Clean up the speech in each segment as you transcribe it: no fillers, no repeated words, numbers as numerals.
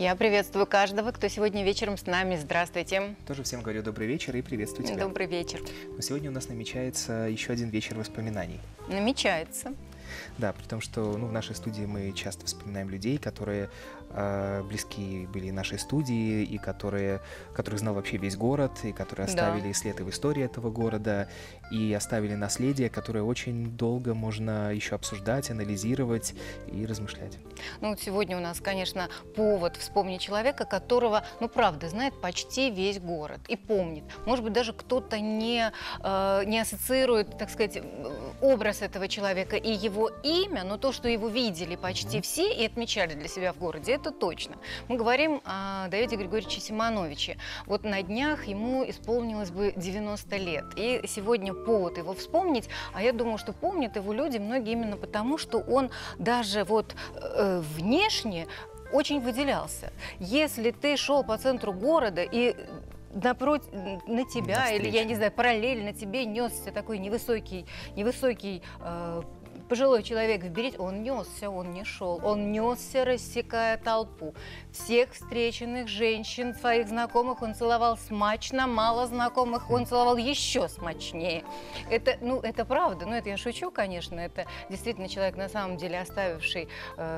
Я приветствую каждого, кто сегодня вечером с нами. Здравствуйте. Тоже всем говорю добрый вечер и приветствую тебя. Добрый вечер. Но сегодня у нас намечается еще один вечер воспоминаний. Намечается. Да, при том, что в нашей студии мы часто вспоминаем людей, которые близки были нашей студии, и которых знал вообще весь город, и которые оставили след и в истории этого города, и оставили наследие, которое очень долго можно еще обсуждать, анализировать и размышлять. Ну вот сегодня у нас, конечно, повод вспомнить человека, которого, правда, знает почти весь город и помнит. Может быть, даже кто-то не ассоциирует, так сказать, образ этого человека и его имя, но то, что его видели почти все и отмечали для себя в городе, это точно. Мы говорим о Давиде Григорьевиче Симоновиче. Вот на днях ему исполнилось бы 90 лет. И сегодня повод его вспомнить, а я думаю, что помнят его люди многие именно потому, что он даже внешне очень выделялся. Если ты шел по центру города и на тебя, или, я не знаю, параллельно тебе несся такой невысокий пожилой человек в берете, он несся, он не шел, он несся, рассекая толпу. Всех встреченных женщин, своих знакомых он целовал смачно, мало знакомых он целовал еще смачнее. Это правда, это я шучу, конечно, это действительно человек, на самом деле, оставивший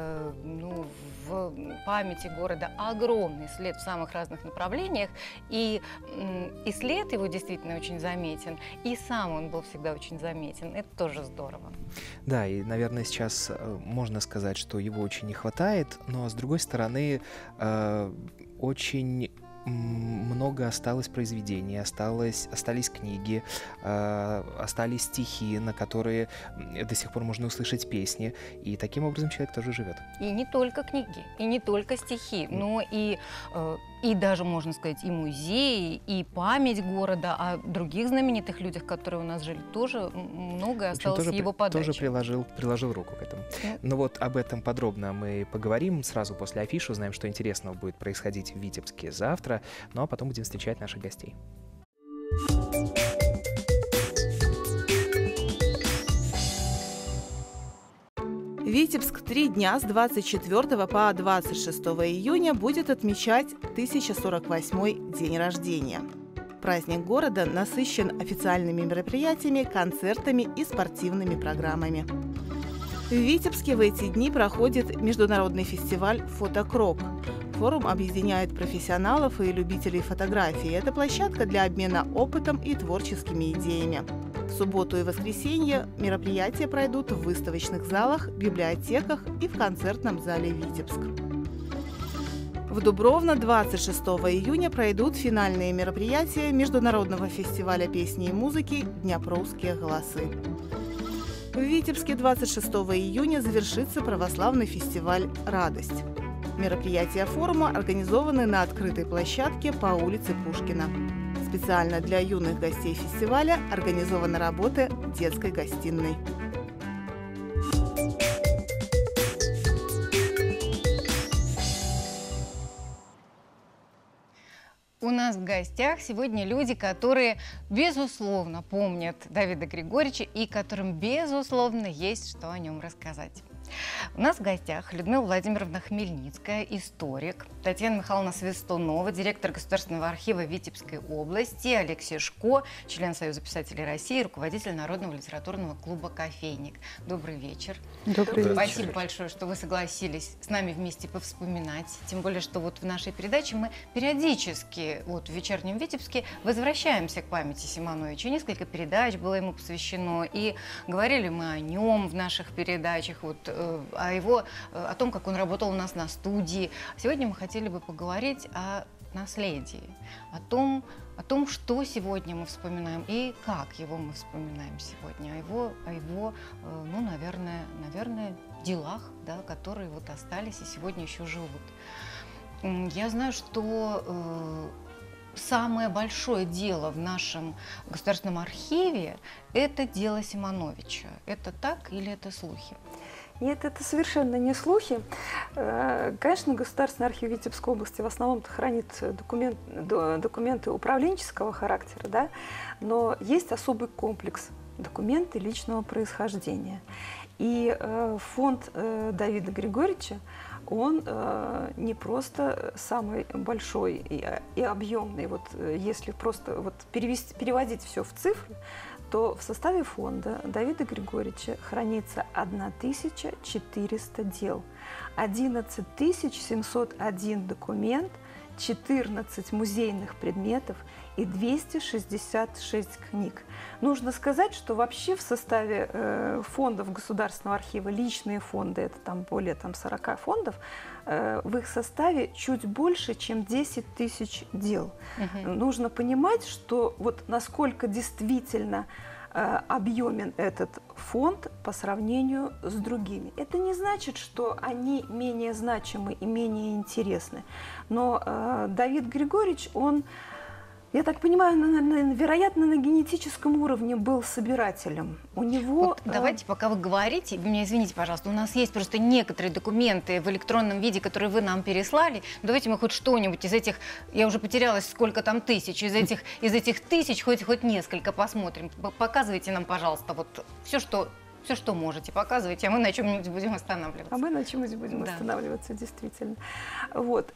в памяти города огромный след в самых разных направлениях, и след его действительно очень заметен, и сам он был всегда очень заметен, это тоже здорово. Да, и, наверное, сейчас можно сказать, что его очень не хватает, но, с другой стороны, очень много осталось произведений, остались книги, остались стихи, на которые до сих пор можно услышать песни, и таким образом человек тоже живет. И не только книги, и не только стихи, но и даже, можно сказать, и музеи, и память города о других знаменитых людях, которые у нас жили, тоже многое осталось в его подаче. Тоже приложил руку к этому. Но вот об этом подробно мы поговорим сразу после афиши, узнаем, что интересного будет происходить в Витебске завтра, ну а потом будем встречать наших гостей. Витебск 3 дня с 24 по 26 июня будет отмечать 1048-й день рождения. Праздник города насыщен официальными мероприятиями, концертами и спортивными программами. В Витебске в эти дни проходит международный фестиваль «Фотокрок». Форум объединяет профессионалов и любителей фотографии. Это площадка для обмена опытом и творческими идеями. В субботу и воскресенье мероприятия пройдут в выставочных залах, библиотеках и в концертном зале «Витебск». В Дубровно 26 июня пройдут финальные мероприятия Международного фестиваля песни и музыки «Днепровские голосы». В Витебске 26 июня завершится православный фестиваль «Радость». Мероприятия форума организованы на открытой площадке по улице Пушкина. Специально для юных гостей фестиваля организована работа детской гостиной. У нас в гостях сегодня люди, которые, безусловно, помнят Давида Григорьевича и которым, безусловно, есть что о нем рассказать. У нас в гостях Людмила Владимировна Хмельницкая, историк, Татьяна Михайловна Свистунова, директор Государственного архива Витебской области, Олег Сишко, член Союза писателей России, руководитель Народного литературного клуба «Кофейник». Добрый вечер. Добрый вечер. Спасибо большое, что вы согласились с нами вместе повспоминать. Тем более, что в нашей передаче мы периодически в вечернем Витебске возвращаемся к памяти Симоновича. Несколько передач было ему посвящено, и говорили мы о нем в наших передачах, о том, как он работал у нас на студии. Сегодня мы хотели бы поговорить о наследии, о том, что сегодня мы вспоминаем и как его мы вспоминаем сегодня, о его наверное, делах, которые остались и сегодня еще живут. Я знаю, что самое большое дело в нашем государственном архиве – это дело Симоновича. Это так или это слухи? Нет, это совершенно не слухи. Конечно, Государственный архив Витебской области в основном хранит документы управленческого характера, да? Но есть особый комплекс документы личного происхождения. И фонд Давида Григорьевича, он не просто самый большой и объемный. Вот если просто вот переводить все в цифры, то в составе фонда Давида Григорьевича хранится 1400 дел, 11 701 документ, 14 музейных предметов и 266 книг. Нужно сказать, что вообще в составе фондов Государственного архива личные фонды, это там более 40 фондов, в их составе чуть больше, чем 10 тысяч дел. Нужно понимать, что вот насколько действительно объемен этот фонд по сравнению с другими. Это не значит, что они менее значимы и менее интересны. Но Давид Григорьевич, он, я так понимаю, вероятно, на генетическом уровне был собирателем. У него... Вот давайте, пока вы говорите, вы меня извините, пожалуйста, у нас есть просто некоторые документы в электронном виде, которые вы нам переслали. Давайте мы хоть что-нибудь из этих, я уже потерялась, сколько там тысяч, из этих тысяч хоть несколько посмотрим. Показывайте нам, пожалуйста, вот все, что можете, показывайте, а мы на чем-нибудь будем останавливаться. А мы на чем-нибудь будем останавливаться, действительно. Вот.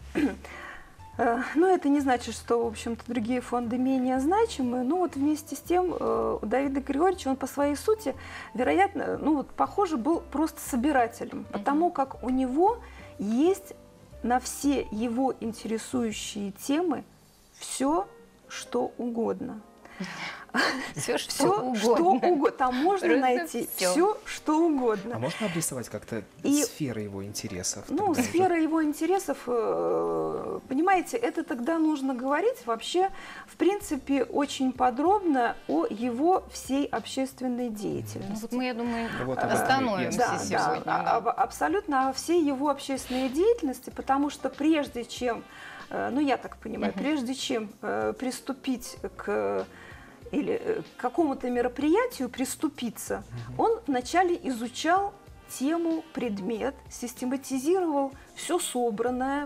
Но это не значит, что, в общем-то, другие фонды менее значимы. Но вот вместе с тем у Давида Григорьевича, он по своей сути, вероятно, похоже, был просто собирателем, потому как у него есть на все его интересующие темы все, что угодно. Все, что угодно. Там можно найти все, что угодно. А можно обрисовать как-то сферы его интересов? Сфера его интересов, понимаете, это тогда нужно говорить вообще, в принципе, очень подробно о его всей общественной деятельности. Вот мы, я думаю, остановимся сегодня. Абсолютно о всей его общественной деятельности, потому что прежде чем, я так понимаю, прежде чем приступить к какому-то мероприятию приступиться, он вначале изучал тему, предмет, систематизировал всю собранную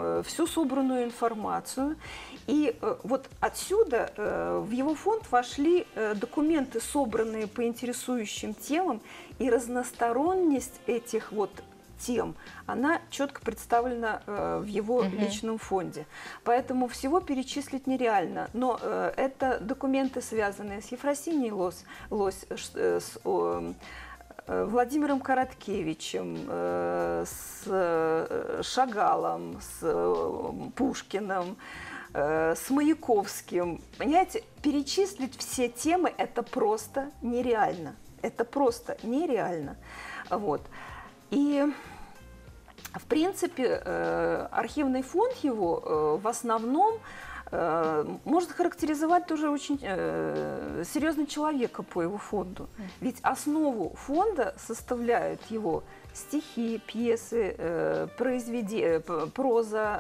информацию. И вот отсюда в его фонд вошли документы, собранные по интересующим темам, и разносторонность этих тем, она четко представлена в его личном фонде. Поэтому всего перечислить нереально. Но это документы, связанные с Ефросиньей Лось, с Владимиром Короткевичем, с Шагалом, с Пушкиным, с Маяковским. Понимаете, перечислить все темы – это просто нереально. Это просто нереально. Вот. И, в принципе, архивный фонд его в основном может характеризовать тоже очень серьезного человека по его фонду. Ведь основу фонда составляют его стихи, пьесы, проза,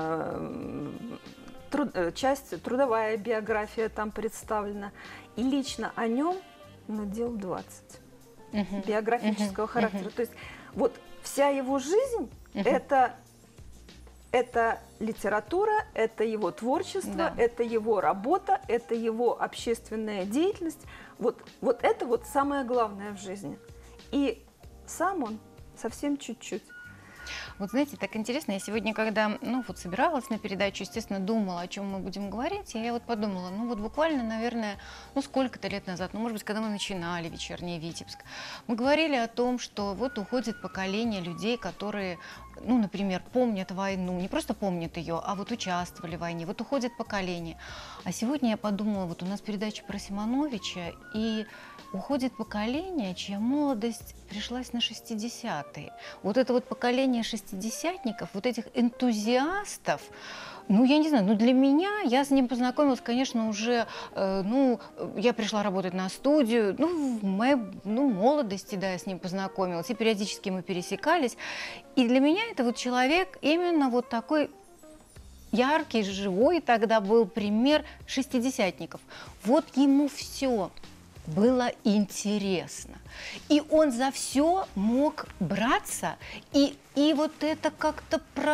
часть трудовая биография там представлена. И лично о нем дел 20 биографического характера. То есть вот вся его жизнь это литература, это его творчество, это его работа, это его общественная деятельность. Вот это самое главное в жизни. И сам он совсем чуть-чуть. Вот знаете, так интересно, я сегодня, когда собиралась на передачу, естественно, думала, о чем мы будем говорить, и я подумала, буквально, наверное, сколько-то лет назад, может быть, когда мы начинали «Вечерний Витебск», мы говорили о том, что уходит поколение людей, которые, например, помнят войну, не просто помнят ее, а участвовали в войне, уходит поколение. А сегодня я подумала, у нас передача про Симоновича, и уходит поколение, чья молодость пришлась на 60-е. Вот это поколение шестидесятников, этих энтузиастов, я не знаю, для меня, я с ним познакомилась, конечно, уже, я пришла работать на студию, в моей молодости, я с ним познакомилась, и периодически мы пересекались. И для меня это человек именно такой яркий, живой тогда был пример шестидесятников. Ему все было интересно. И он за все мог браться, и это как-то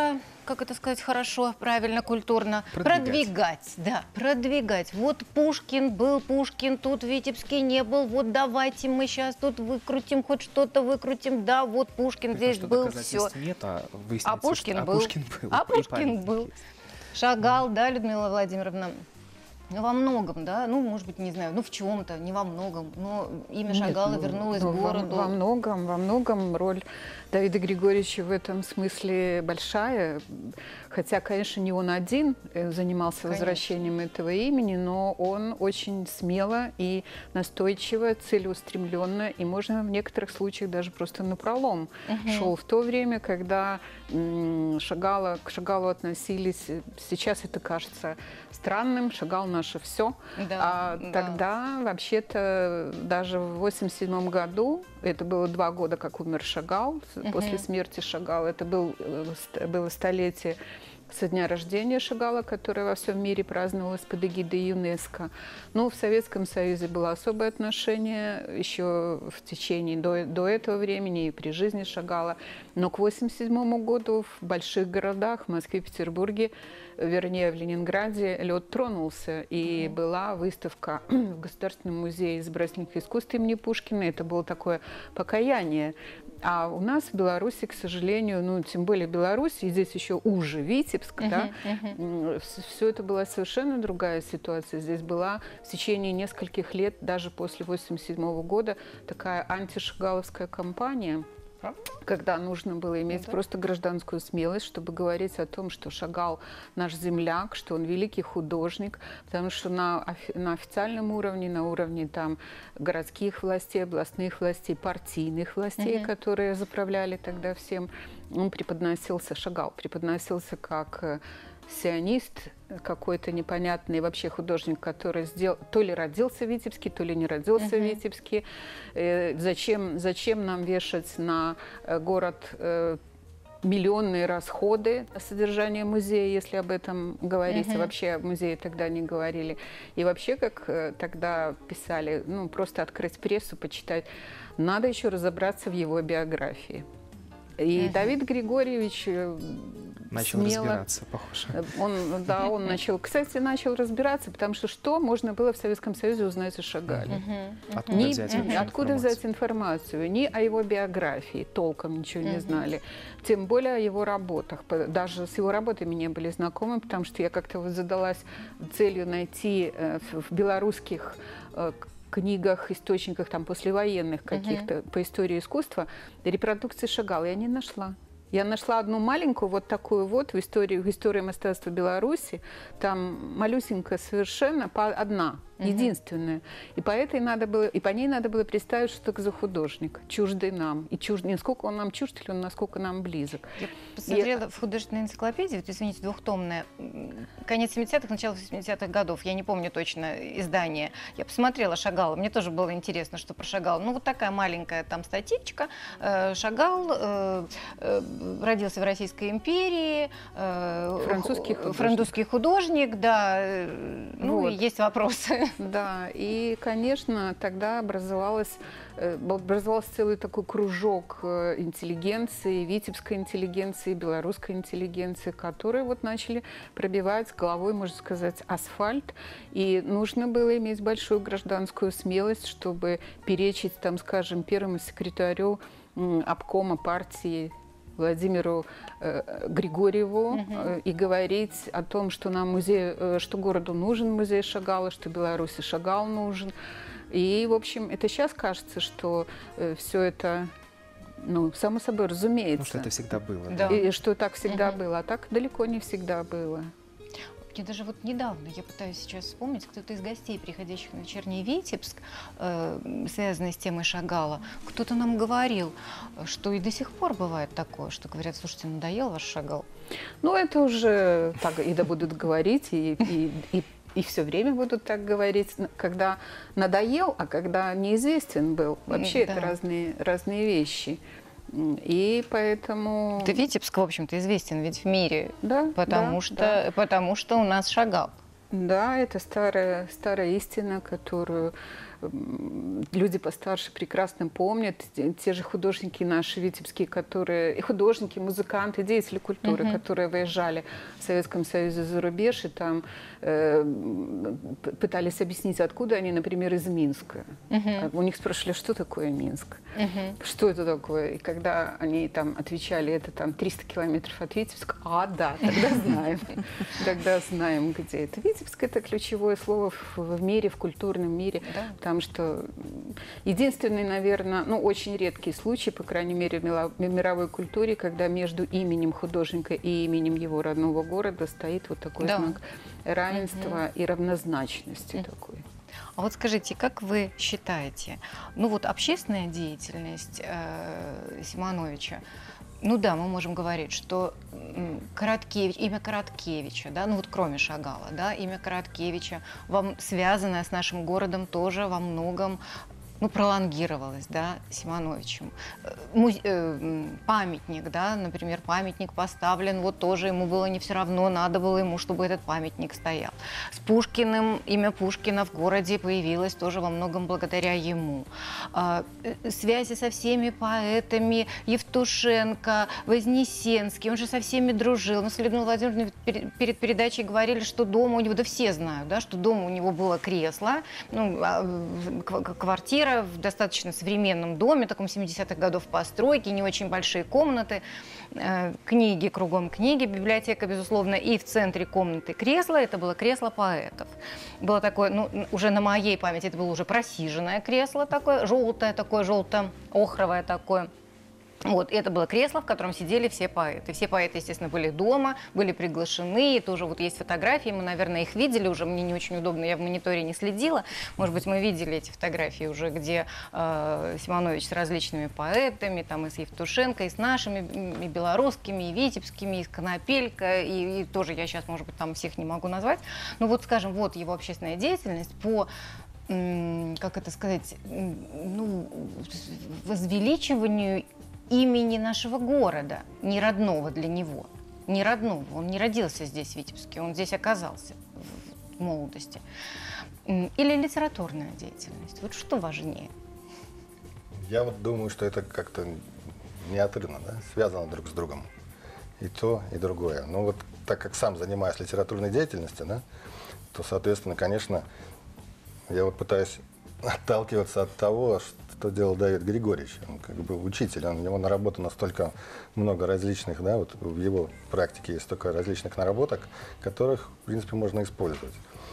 как это сказать хорошо, правильно, культурно, продвигать, да, продвигать. Вот Пушкин был, Пушкин тут в Витебске не был, вот давайте мы сейчас тут выкрутим, хоть что-то выкрутим, да, вот Пушкин здесь был, все. Нет, А Пушкин был. А Пушкин был. Шагал, да, Людмила Владимировна? Во многом, да, ну, может быть, не знаю, ну, в чем-то, не во многом, но имя Шагала вернулось к городу. Во многом роль Давида Григорьевича в этом смысле большая, хотя, конечно, не он один занимался возвращением этого имени, но он очень смело и настойчиво, целеустремленно, и можно в некоторых случаях даже просто напролом шел в то время, когда к Шагалу относились, сейчас это кажется странным, Шагал наше все. Да, тогда, вообще-то, даже в 1987 году, это было 2 года, как умер Шагал, после смерти Шагала, это было столетие со дня рождения Шагала, которое во всем мире праздновалось под эгидой ЮНЕСКО. Но в Советском Союзе было особое отношение еще в течение до этого времени и при жизни Шагала. Но к 1987 году в больших городах, в Москве, Петербурге, вернее, в Ленинграде, лед тронулся. И была выставка в Государственном музее изобразительных искусств имени Пушкина. Это было такое покаяние. А у нас в Беларуси, к сожалению, ну, тем более Беларусь, и здесь еще уже Витебск, да, все это была совершенно другая ситуация. Здесь была в течение нескольких лет, даже после 1987 года, такая антишагаловская кампания, когда нужно было иметь просто гражданскую смелость, чтобы говорить о том, что Шагал наш земляк, что он великий художник, потому что на официальном уровне, на уровне там городских властей, областных властей, партийных властей, которые заправляли тогда всем, он преподносился, Шагал преподносился как сионист, какой-то непонятный вообще художник, который то ли родился в Витебске, то ли не родился в Витебске. Зачем нам вешать на город миллионные расходы на содержание музея, если об этом говорить, а вообще о музее тогда не говорили. И вообще, как тогда писали, ну, просто открыть прессу, почитать, надо еще разобраться в его биографии. И Давид Григорьевич начал разбираться, похоже. Он начал разбираться, потому что можно было в Советском Союзе узнать о Шагале? Откуда взять информацию? Ни о его биографии толком ничего не знали. Тем более о его работах. Даже с его работами не были знакомы, потому что я как-то задалась целью найти в белорусских книгах, источниках там послевоенных каких-то по истории искусства репродукции Шагала я не нашла. Я нашла одну маленькую, вот такую вот, в истории мастерства Беларуси. Там малюсенькая совершенно, одна, единственная. И по ней надо было представить, что это за художник, чуждый нам. И не сколько он нам чужд, или он насколько нам близок. Я посмотрела в художественной энциклопедии, вот, извините, двухтомная, конец 70-х, начало 80-х годов, я не помню точно издание. Я посмотрела Шагала, мне тоже было интересно, что про Шагала. Ну, вот такая маленькая там статичка. Шагал родился в Российской империи, французский художник, да, ну, вот. И есть вопросы. Да, и, конечно, тогда образовался целый такой кружок интеллигенции, витебской интеллигенции, белорусской интеллигенции, которые вот начали пробивать головой, можно сказать, асфальт. И нужно было иметь большую гражданскую смелость, чтобы перечить, там, скажем, первому секретарю обкома партии Владимиру Григорьеву и говорить о том, что что городу нужен музей Шагала, что Беларуси Шагал нужен. И, в общем, это сейчас кажется, что все это, ну, само собой разумеется. Ну, что это всегда было. Да. И что так всегда было, а так далеко не всегда было. Мне даже вот недавно, я пытаюсь сейчас вспомнить, кто-то из гостей, приходящих на вечерний Витебск, связанный с темой Шагала, кто-то нам говорил, что и до сих пор бывает такое, что говорят, слушайте, надоел ваш Шагал? Ну, это уже так и да будут говорить, и все время будут так говорить, когда надоел, а когда неизвестен был. Вообще это разные вещи. И поэтому... Да, Витебск, в общем-то, известен ведь в мире, потому что у нас Шагал. Да, это старая истина, которую люди постарше прекрасно помнят, те же художники наши витебские, которые, и художники, музыканты, деятели культуры, которые выезжали в Советском Союзе за рубеж и там пытались объяснить, откуда они, например, из Минска. У них спрашивали, что такое Минск, что это такое. И когда они там отвечали, это там 300 километров от Витебска, да, тогда знаем. Тогда знаем, где это. Витебск — это ключевое слово в мире, в культурном мире. Потому что единственный, наверное, ну, очень редкий случай, по крайней мере, в мировой культуре, когда между именем художника и именем его родного города стоит вот такой знак равенства и равнозначности такой. А вот скажите, как вы считаете, ну вот общественная деятельность Симоновича, ну да, мы можем говорить, что имя Короткевича, да, ну вот кроме Шагала, да, имя Короткевича, связанное с нашим городом, тоже во многом пролонгировалось, да, Симоновичем. Памятник, да, например, памятник поставлен, вот тоже ему было не все равно, надо было ему, чтобы этот памятник стоял. С Пушкиным, имя Пушкина в городе появилось тоже во многом благодаря ему. Связи со всеми поэтами, Евтушенко, Вознесенский, он же со всеми дружил. Мы с Людмилой Владимировной перед передачей говорили, что дома у него, да все знают, да, что дома у него было кресло, квартира в достаточно современном доме, таком 70-х годов постройки, не очень большие комнаты, книги, кругом книги, библиотека, безусловно, и в центре комнаты кресло, это было кресло поэтов. Было такое, уже на моей памяти, это было уже просиженное кресло такое, желтое такое, желто-охровое такое. Вот, и это было кресло, в котором сидели все поэты. Все поэты, естественно, были дома, были приглашены, и тоже вот есть фотографии, мы, наверное, их видели уже, мне не очень удобно, я в мониторе не следила, может быть, мы видели эти фотографии уже, где Симонович с различными поэтами, там и с Евтушенко, и с нашими, и белорусскими, и витебскими, и с Конопелько, и тоже я сейчас, может быть, там всех не могу назвать, но вот, скажем, вот его общественная деятельность по как это сказать, возвеличиванию имени нашего города, не родного для него, не родного. Он не родился здесь, в Витебске, он здесь оказался в молодости. Или литературная деятельность. Вот что важнее? Я вот думаю, что это как-то неотрывно, да, связано друг с другом. И то, и другое. Но вот так как сам занимаюсь литературной деятельностью, да, то, соответственно, конечно, я вот пытаюсь отталкиваться от того, что делал Давид Григорьевич. Он как бы учитель, у него наработано столько много различных, да, вот в его практике есть столько различных наработок, которых, в принципе, можно использовать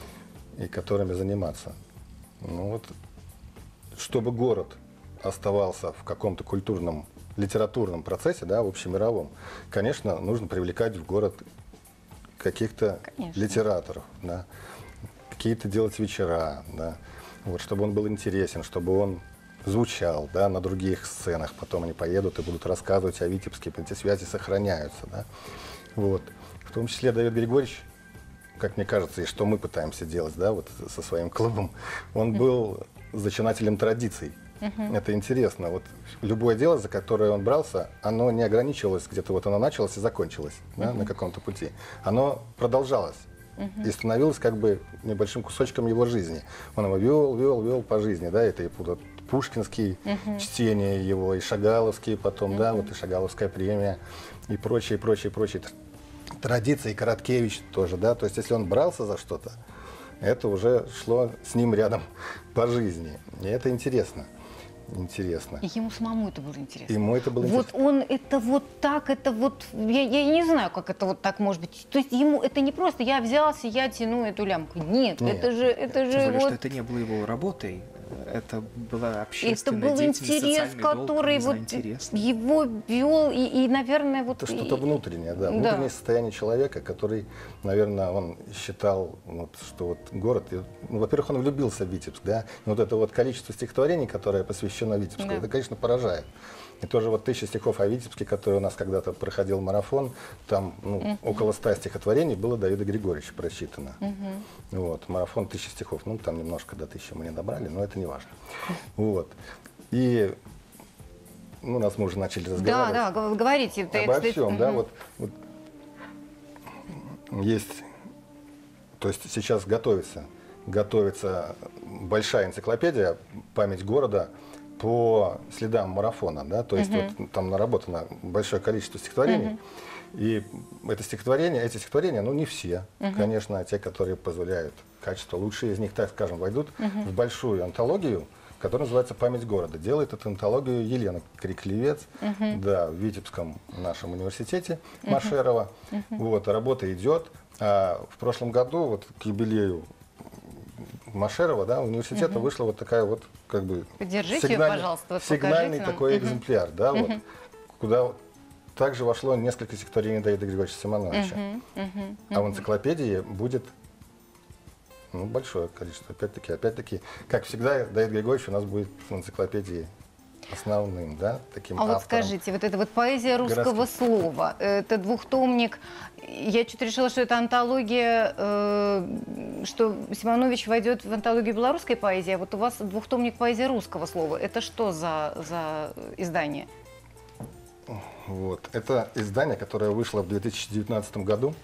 и которыми заниматься. Ну вот, чтобы город оставался в каком-то культурном, литературном процессе, да, в общемировом, конечно, нужно привлекать в город каких-то литераторов, да, какие-то делать вечера, да, вот, чтобы он был интересен, чтобы он звучал, да, на других сценах. Потом они поедут и будут рассказывать о Витебске, эти связи сохраняются. Да. Вот. В том числе Давид Григорьевич, как мне кажется, и что мы пытаемся делать, да, вот со своим клубом, он был зачинателем традиций. Это интересно. Вот любое дело, за которое он брался, оно не ограничивалось, где-то вот оно началось и закончилось, да, на каком-то пути. Оно продолжалось. И становилось как бы небольшим кусочком его жизни. Он его вел по жизни, да, это и пушкинские чтения его, и шагаловские потом, да, вот и Шагаловская премия, и прочие традиции, и Короткевич тоже, да, то есть если он брался за что-то, это уже шло с ним рядом по жизни, и это интересно. Интересно. И ему самому это было интересно. Ему это было интересно. Вот он это вот так, это вот, я не знаю, как это вот так может быть. То есть ему это не просто я взялся, я тяну эту лямку. Нет. Это же Тем более, что это не было его работой. Это была общественная деятельность, интерес, который вот его вел, и, наверное, вот... Это что-то внутреннее, да. Внутреннее состояние человека, который, наверное, он считал, вот, что вот город... во-первых, он влюбился в Витебск, да. И вот это вот количество стихотворений, которое посвящено Витебску, это, конечно, поражает. И тоже вот 1000 стихов о Витебске, который у нас когда-то проходил марафон, там около 100 стихотворений было Давида Григорьевича прочитано. Вот, марафон 1000 стихов, там немножко до 1000 мы не добрали, но это не важно. Вот. И раз мы уже начали разговаривать. Да, говорите. Обо всем, да, вот есть, то есть сейчас готовится большая энциклопедия «Память города» по следам марафона, да, то есть вот там наработано большое количество стихотворений, и эти стихотворения, ну не все, конечно, те, которые позволяют качество, лучшие из них, так скажем, войдут в большую антологию, которая называется «Память города». Делает эту антологию Елена Криклевец, да, в Витебском нашем университете Машерова. Вот, работа идет. А в прошлом году, вот к юбилею Машерова, да, университета вышла вот такая вот, как бы, поддержите ее, пожалуйста, вот сигнальный покажите нам. такой экземпляр, да, вот, куда также вошло несколько стихотворений Давида Григорьевича Симоновича. А в энциклопедии будет, ну, большое количество. Опять-таки, как всегда, Давид Григорьевич у нас будет в энциклопедии основным, да, таким автором. Вот скажите, вот эта вот поэзия русского слова, это двухтомник, я что-то решила, что это антология, что Симонович войдет в антологию белорусской поэзии, а вот у вас двухтомник поэзия русского слова. Это что за издание? Вот. Это издание, которое вышло в 2019 году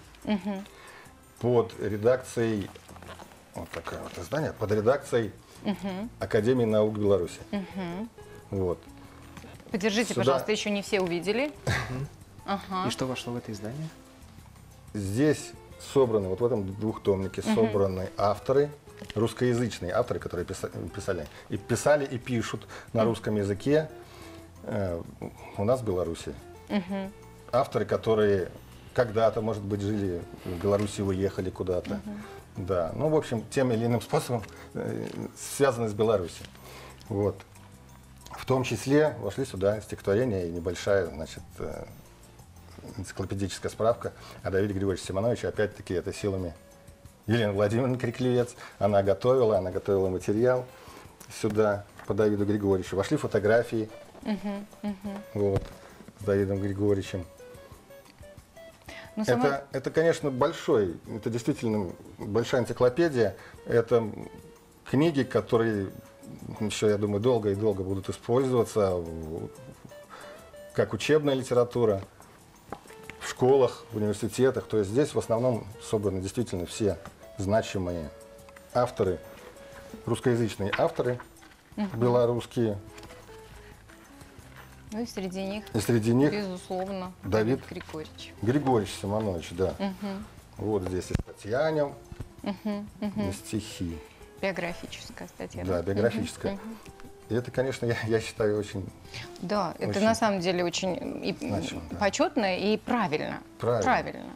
под редакцией, вот такое вот издание, под редакцией Академии наук Беларуси. Вот. Подержите, пожалуйста, еще не все увидели. И что вошло в это издание? Здесь собраны, вот в этом двухтомнике собраны авторы, русскоязычные авторы, которые писали и пишут на русском языке у нас в Беларуси. Авторы, которые когда-то, может быть, жили в Беларуси, уехали куда-то. Да, ну, в общем, тем или иным способом связаны с Беларусью. Вот. В том числе вошли сюда стихотворения и небольшая, значит, энциклопедическая справка о Давиде Григорьевиче Симоновиче. Опять-таки, это силами Елены Владимировны Криклевец. Она готовила материал сюда по Давиду Григорьевичу. Вошли фотографии вот, с Давидом Григорьевичем. Это, конечно, это действительно большая энциклопедия. Это книги, которые еще, я думаю, долго и долго будут использоваться как учебная литература в школах, в университетах. То есть здесь в основном собраны действительно все значимые авторы, русскоязычные авторы белорусские. Ну и среди них, безусловно, Давид Григорьевич Симонович, да. Вот здесь и статья о нем, и стихи. Биографическая статья. Да, биографическая. И это, конечно, я считаю очень... Да, это на самом деле очень почетно и правильно. Правильно.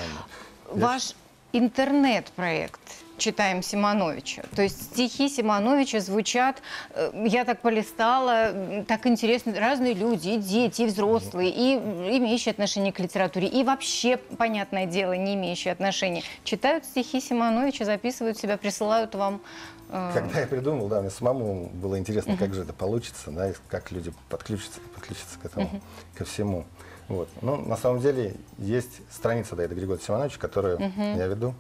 Ваш интернет-проект «Читаем Симоновича». То есть стихи Симоновича звучат, я так полистала, так интересно, разные люди, и дети, и взрослые, и имеющие отношение к литературе, и вообще, понятное дело, не имеющие отношения. Читают стихи Симоновича, записывают себя, присылают вам. Когда я придумал, да, мне самому было интересно, как же это получится, да, и как люди подключатся к этому, ко всему. Вот. Ну, на самом деле, есть страница Давида Григорьевича Симоновича, которую я веду.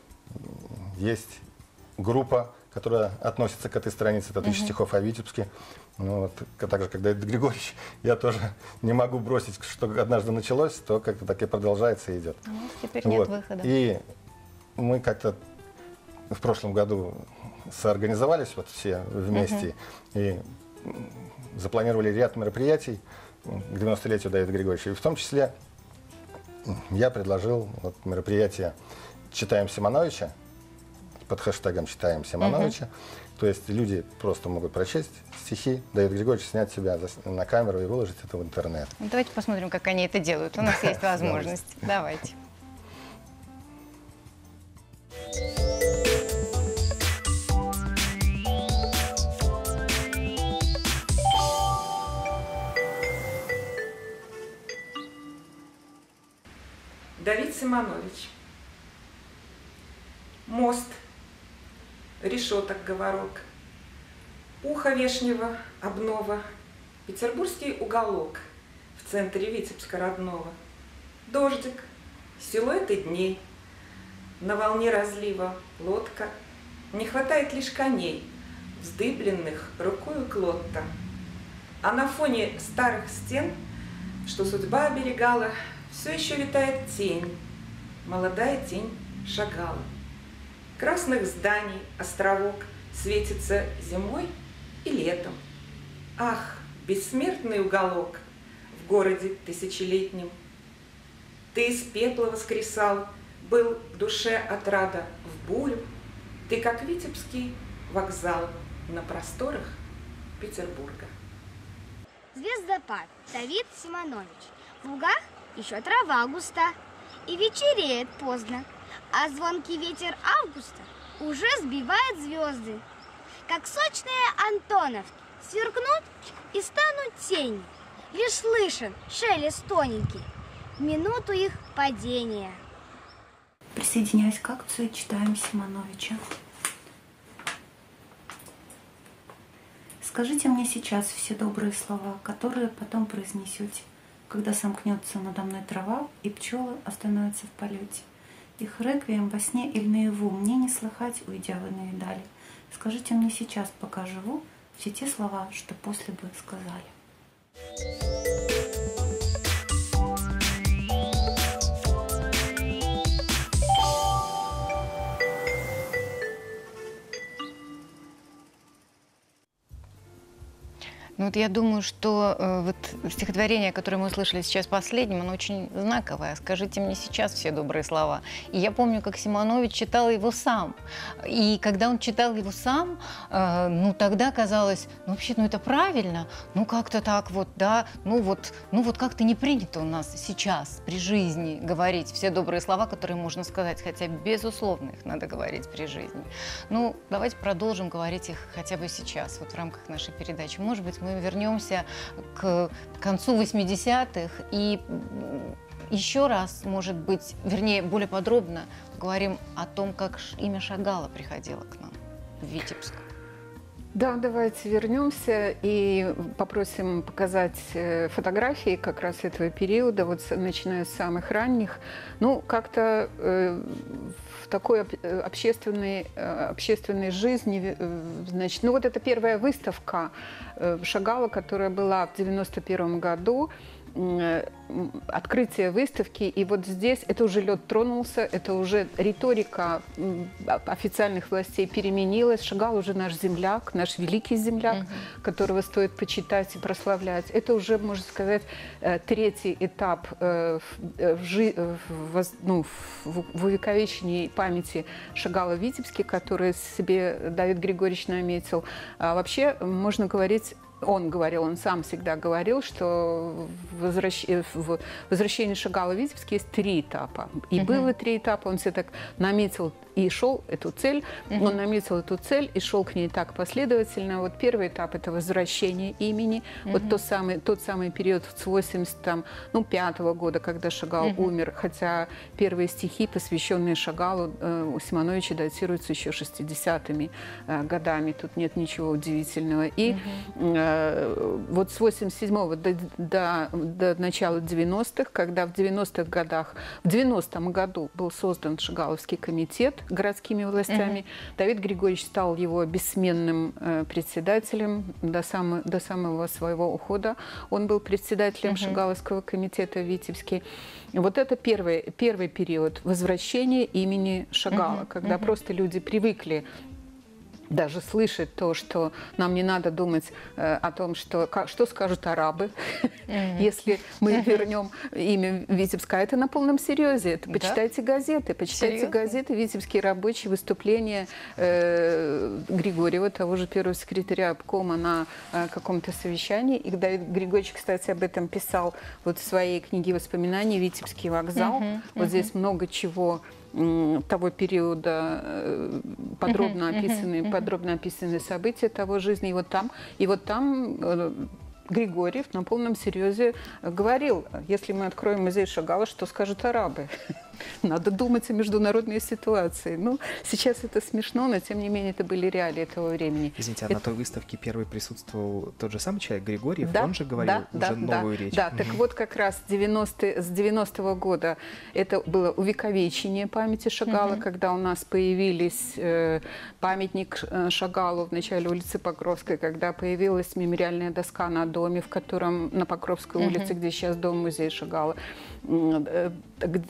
Есть группа, которая относится к этой странице, это 1000 стихов о Витебске. Ну, вот, так же, как Давид Григорьевич, я тоже не могу бросить, что однажды началось, то как-то так и продолжается и идет. Теперь нет выхода. И мы как-то в прошлом году соорганизовались вот все вместе и запланировали ряд мероприятий к 90-летию Давида Григорьевича. И в том числе я предложил вот мероприятие «Читаем Симоновича», под хэштегом «Читаем Симоновича». То есть люди просто могут прочесть стихи Давида Григорьевича, снять себя на камеру и выложить это в интернет. Давайте посмотрим, как они это делают. У нас есть возможность. Давайте. Давид Симонович. Мост, решеток говорок, ухо вешнего обнова, петербургский уголок в центре Витебска родного. Дождик, силуэты дней, на волне разлива лодка, не хватает лишь коней, вздыбленных рукою клотта. А на фоне старых стен, что судьба оберегала, все еще витает тень, молодая тень шагала. Красных зданий островок светится зимой и летом. Ах, бессмертный уголок в городе тысячелетнем! Ты из пепла воскресал, был в душе отрада в бурю. Ты, как Витебский вокзал на просторах Петербурга. Звездопад Давид Симонович. В лугах еще трава густа, и вечереет поздно, а звонкий ветер августа уже сбивает звезды. Как сочные антоновки сверкнут и станут тени, лишь слышен шелест тоненький в минуту их падения. Присоединяюсь к акции «Читаем Симоновича». Скажите мне сейчас все добрые слова, которые потом произнесете, когда сомкнется надо мной трава и пчелы остановятся в полете. Их реквием во сне или наяву мне не слыхать, уйдя в иные дали. Скажите мне сейчас, пока живу, все те слова, что после бы сказали. Ну вот я думаю, что вот стихотворение, которое мы услышали сейчас последним, оно очень знаковое. «Скажите мне сейчас все добрые слова». И я помню, как Симонович читал его сам. И когда он читал его сам, ну тогда казалось, ну вообще, ну это правильно, ну как-то так вот, да, ну вот как-то не принято у нас сейчас при жизни говорить все добрые слова, которые можно сказать, хотя безусловно их надо говорить при жизни. Ну давайте продолжим говорить их хотя бы сейчас, вот в рамках нашей передачи. Может быть, мы вернемся к концу 80-х и еще раз, может быть, вернее, более подробно поговорим о том, как имя Шагала приходило к нам в Витебск. Да, давайте вернемся и попросим показать фотографии как раз этого периода, вот начиная с самых ранних. Ну, как-то в такой общественной жизни, значит, ну вот это первая выставка Шагала, которая была в 91 году, открытие выставки, и вот здесь это уже лед тронулся, это уже риторика официальных властей переменилась. Шагал уже наш земляк, наш великий земляк, которого стоит почитать и прославлять. Это уже, можно сказать, третий этап в увековечении памяти Шагала в Витебске, который себе Давид Григорьевич наметил. А вообще, можно говорить, он сам всегда говорил, что в возвращении Шагала в Витебск есть 3 этапа. И было 3 этапа, он себе так наметил и шел эту цель. Он наметил эту цель и шел к ней так последовательно. Вот первый этап – это возвращение имени. Вот тот самый период с 85 года, когда Шагал умер. Хотя первые стихи, посвященные Шагалу, у Симоновича датируются еще 60-ми годами. Тут нет ничего удивительного. И вот с 87-го до начала 90-х, когда в 90-х годах, в 90-м году был создан Шагаловский комитет городскими властями, Давид Григорьевич стал его бессменным председателем до самого своего ухода. Он был председателем Шагаловского комитета в Витебске. Вот это первый период возвращения имени Шагала, когда просто люди привыкли даже слышать то, что нам не надо думать о том, что скажут арабы, если мы вернем имя Витебска. Это на полном серьезе. Это почитайте газеты. Почитайте газеты, витебские рабочие выступления Григорьева, того же первого секретаря обкома на каком-то совещании. И Давид Григорьевич, кстати, об этом писал вот в своей книге воспоминаний «Витебский вокзал». Вот здесь много чего того периода подробно описаны события того жизни. И вот там Григорьев на полном серьезе говорил: если мы откроем музей Шагала, что скажут арабы? Надо думать о международной ситуации. Ну, сейчас это смешно, но тем не менее это были реалии этого времени. Извините, на той выставке первый присутствовал тот же самый человек, Григорьев, он же говорил новую речь. Да, так вот как раз с 90-го года это было увековечение памяти Шагала, когда у нас появились памятник Шагалу в начале улицы Покровской, когда появилась мемориальная доска на доме, в котором на Покровской улице, где сейчас дом-музей Шагала, когда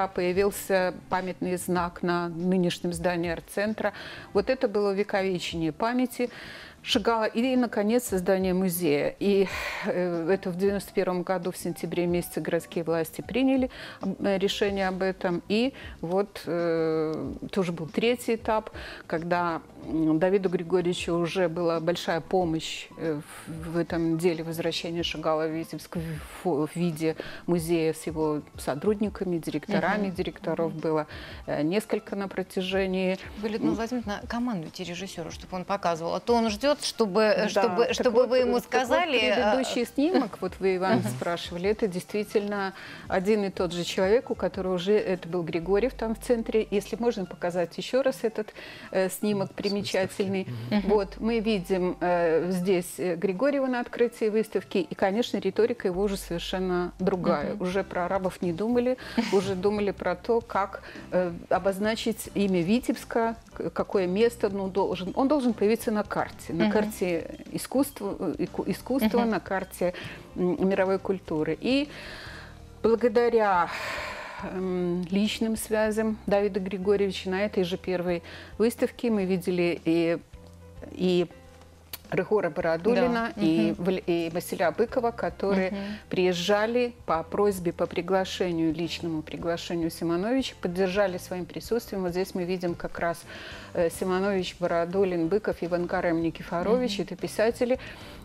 когда появился памятный знак на нынешнем здании арт-центра. Вот это было увековечение памяти Шагала и, наконец, создание музея. И это в 1991 году, в сентябре месяце, городские власти приняли решение об этом. И вот тоже был третий этап, когда Давиду Григорьевичу уже была большая помощь в этом деле возвращения Шагала в Витебск в виде музея с его сотрудниками, директорами. Директоров было несколько на протяжении... Вы, Людмила Владимировна, командуйте режиссеру, чтобы он показывал. А то он ждет, чтобы вы ему сказали... Предыдущий снимок, вот вы, Иван, спрашивали, это действительно один и тот же человек, у которого уже это был Григорьев там в центре. Если можно показать еще раз этот снимок примечательный. Вот, мы видим здесь Григорьева на открытии выставки, и, конечно, риторика его уже совершенно другая. Уже про арабов не думали, уже думали про то, как обозначить имя Витебска, какое место он должен появиться на карте. На карте искусства, на карте мировой культуры. И благодаря личным связям Давида Григорьевича на этой же первой выставке мы видели и Рыгора Бородулина, и Василия Быкова, которые приезжали по просьбе, по приглашению, личному приглашению Симоновича, поддержали своим присутствием. Вот здесь мы видим как раз Симонович, Бородулин, Быков и Ванкарем Никифорович. Это писатель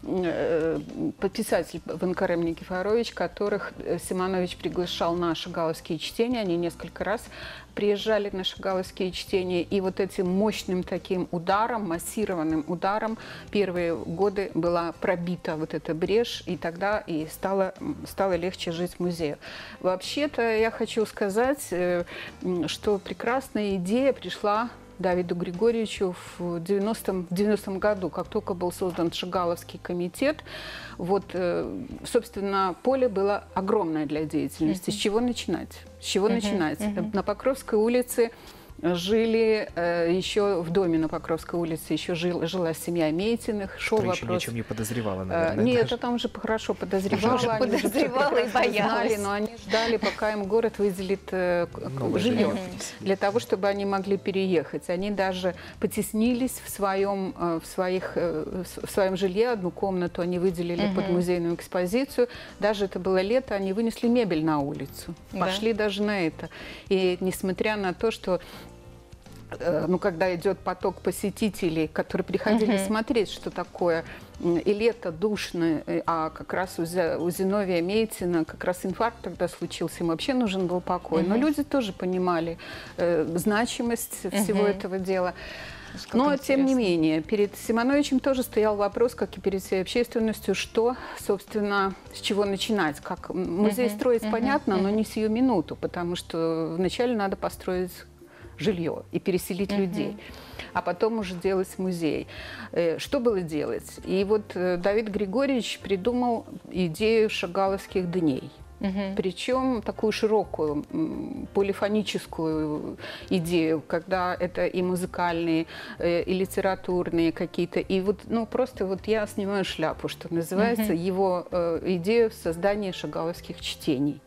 Ванкарем Никифорович, которых Симонович приглашал на шагаловские чтения. Они несколько раз приезжали на шагаловские чтения. И вот этим мощным таким ударом, массированным ударом первые годы была пробита вот эта брешь, и тогда и стало легче жить музею. Вообще-то я хочу сказать, что прекрасная идея пришла Давиду Григорьевичу в 90-м году, как только был создан Шагаловский комитет. Вот, собственно, поле было огромное для деятельности. С чего начинать? На Покровской улице жили еще в доме на Покровской улице, еще жила семья Мейтиных. Шел вопрос. Еще ни о чем не подозревала, наверное. Нет, это там же хорошо подозревала. Подозревала и боялась. Но они ждали, пока им город выделит жилье, для того, чтобы они могли переехать. Они даже потеснились в своем жилье. Одну комнату они выделили под музейную экспозицию. Даже это было лето, они вынесли мебель на улицу. Пошли даже на это. И несмотря на то, что когда идет поток посетителей, которые приходили смотреть, что такое, и лето душно, а как раз у Зиновия Мейтина как раз инфаркт тогда случился, им вообще нужен был покой. Но люди тоже понимали значимость всего этого дела. Но, тем не менее, перед Симоновичем тоже стоял вопрос, как и перед всей общественностью, что, собственно, с чего начинать. Как музей строить, понятно, но не сию минуту, потому что вначале надо построить жилье и переселить людей, а потом уже делать музей. Что было делать? И вот Давид Григорьевич придумал идею шагаловских дней. Причем такую широкую, полифоническую идею, когда это и музыкальные, и литературные какие-то. И вот, просто вот я снимаю шляпу, что называется, его идею создания шагаловских чтений.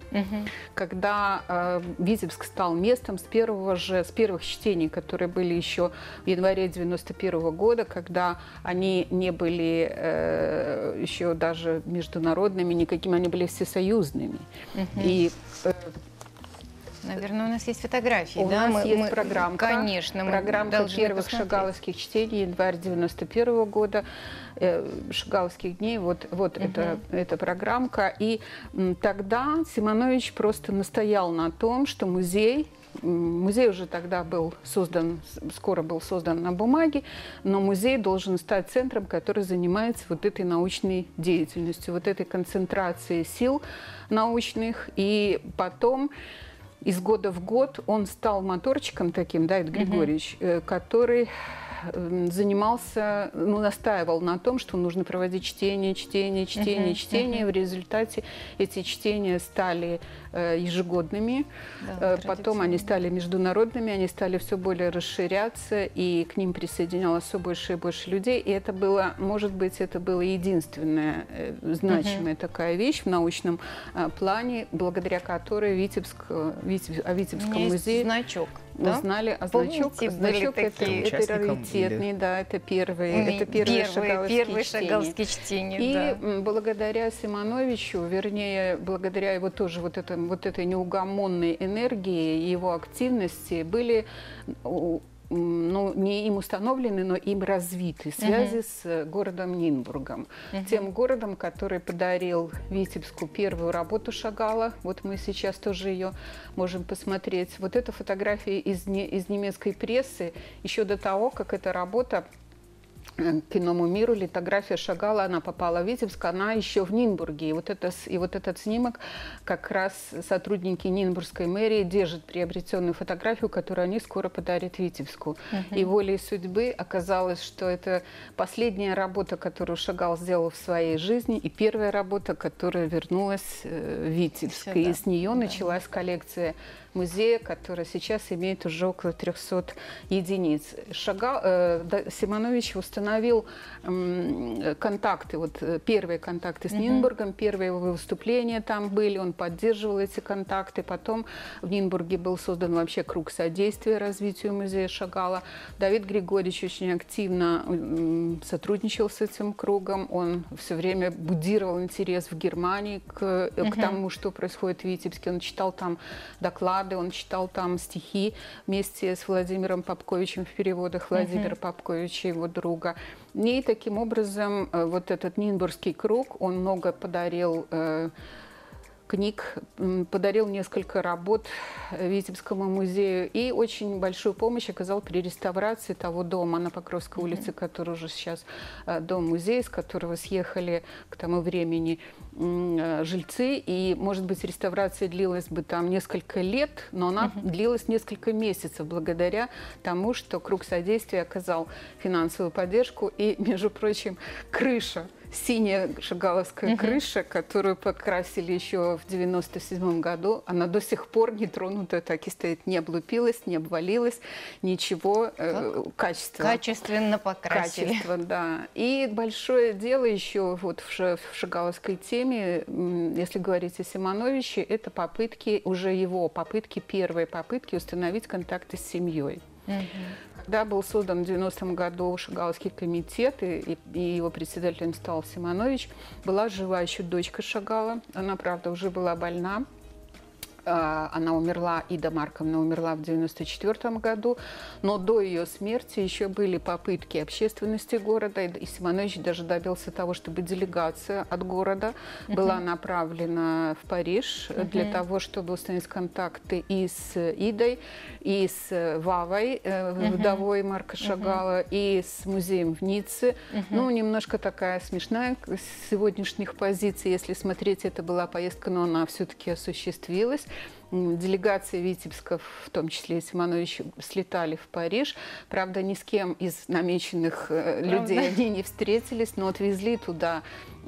Когда Витебск стал местом с первых чтений, которые были еще в январе 1991 года, когда они не были еще даже международными никакими, они были всесоюзными. И, наверное, у нас есть фотографии. У нас есть программка. Конечно. Программка первых шагаловских чтений, январь 1991 года, шагаловских дней. Вот эта программка. И тогда Симонович просто настоял на том, что музей уже тогда был создан, скоро был создан на бумаге, но музей должен стать центром, который занимается вот этой научной деятельностью, вот этой концентрацией сил научных. И потом из года в год он стал моторчиком таким, Давид Григорьевич, который занимался, настаивал на том, что нужно проводить чтение. В результате эти чтения стали ежегодными, потом они стали международными, они стали все более расширяться, и к ним присоединялось все больше и больше людей. И это было, может быть, это была единственная значимая такая вещь в научном плане, благодаря которой о Витебском музее значок. Узнали, а значок это раритетный, да, это первые шагаловские чтения. И благодаря Симоновичу, вернее, благодаря его тоже вот этой неугомонной энергии, его активности, были не им установлены, но им развиты связи с городом Нинбургом. Тем городом, который подарил Витебску первую работу Шагала. Вот мы сейчас тоже ее можем посмотреть. Вот эта фотография из немецкой прессы еще до того, как эта работа к иному миру, литография Шагала, она попала в Витебск, она еще в Нинбурге. И вот этот снимок как раз сотрудники Нинбургской мэрии держат приобретенную фотографию, которую они скоро подарят Витебску. И волей судьбы оказалось, что это последняя работа, которую Шагал сделал в своей жизни, и первая работа, которая вернулась в Витебск. И с нее началась коллекция музея, который сейчас имеет уже около 300 единиц. Симонович установил контакты, первые контакты с Нинбургом, первые его выступления там были, он поддерживал эти контакты. Потом в Нинбурге был создан вообще круг содействия развитию музея Шагала. Давид Григорьевич очень активно сотрудничал с этим кругом, он все время будировал интерес в Германии к тому, что происходит в Витебске. Он читал там доклады, он читал там стихи вместе с Владимиром Попковичем в переводах Владимира Попковича, его друга. И таким образом вот этот Нинбургский круг, он много подарил книг, подарил несколько работ Витебскому музею и очень большую помощь оказал при реставрации того дома на Покровской улице, который уже сейчас дом-музей, с которого съехали к тому времени жильцы. И, может быть, реставрация длилась бы там несколько лет, но она длилась несколько месяцев благодаря тому, что круг содействия оказал финансовую поддержку. И, между прочим, крыша, синяя шагаловская крыша, которую покрасили еще в 1997 году, она до сих пор не тронутая, так и стоит, не облупилась, не обвалилась, ничего, качественно покрасили. Качество, да. И большое дело еще вот в шагаловской теме, если говорить о Симоновиче, это попытки, уже его попытки, первые попытки установить контакты с семьей. Когда был создан в 90-м году Шагаловский комитет, и его председателем стал Симонович, была жива еще дочка Шагала. Она, правда, уже была больна. Она умерла, Ида Марковна умерла в 1994 году, но до ее смерти еще были попытки общественности города, и Симонович даже добился того, чтобы делегация от города была направлена в Париж для того, чтобы установить контакты и с Идой, и с Вавой, вдовой Марка Шагала, и с музеем в Ницце. Ну, немножко такая смешная с сегодняшних позиций, если смотреть, это была поездка, но она все-таки осуществилась. Делегации Витебска, в том числе и Симонович, слетали в Париж. Правда, ни с кем из намеченных людей они не встретились, но отвезли туда